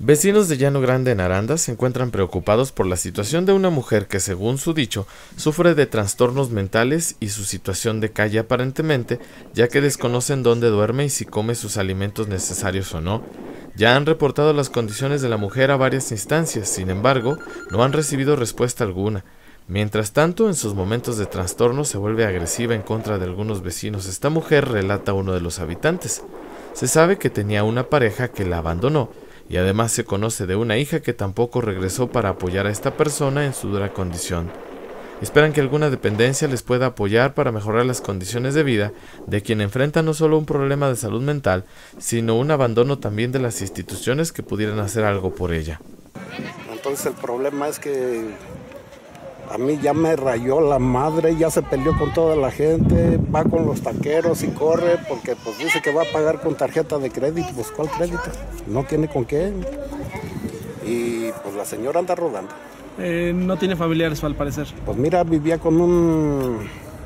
Vecinos de Llano Grande en Aranda se encuentran preocupados por la situación de una mujer que, según su dicho, sufre de trastornos mentales y su situación de calle aparentemente, ya que desconocen dónde duerme y si come sus alimentos necesarios o no. Ya han reportado las condiciones de la mujer a varias instancias, sin embargo, no han recibido respuesta alguna. Mientras tanto, en sus momentos de trastorno se vuelve agresiva en contra de algunos vecinos. Esta mujer relata a uno de los habitantes. Se sabe que tenía una pareja que la abandonó, y además se conoce de una hija que tampoco regresó para apoyar a esta persona en su dura condición. Esperan que alguna dependencia les pueda apoyar para mejorar las condiciones de vida de quien enfrenta no solo un problema de salud mental, sino un abandono también de las instituciones que pudieran hacer algo por ella. Entonces el problema es que a mí ya me rayó la madre, ya se peleó con toda la gente, va con los taqueros y corre porque pues dice que va a pagar con tarjeta de crédito. Pues ¿cuál crédito? No tiene con qué. Y pues la señora anda rodando. No tiene familiares al parecer. Pues mira, vivía con un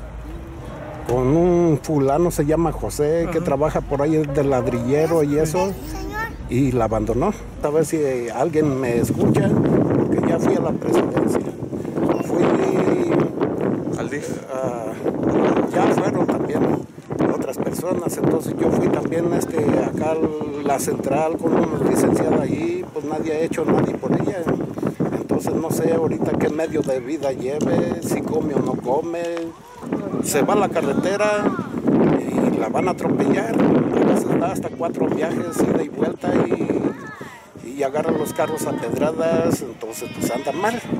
fulano, se llama José, que trabaja por ahí de ladrillero y eso, y la abandonó. A ver si alguien me escucha, porque ya fui a la presidencia. ¿Al DIF? Ya fueron también otras personas, entonces yo fui también acá a la central con una licenciada ahí, pues nadie ha hecho nadie por ella. Entonces no sé ahorita qué medio de vida lleve, si come o no come. Se va a la carretera y la van a atropellar. A veces da hasta 4 viajes ida y vuelta y agarran los carros a pedradas, entonces pues anda mal.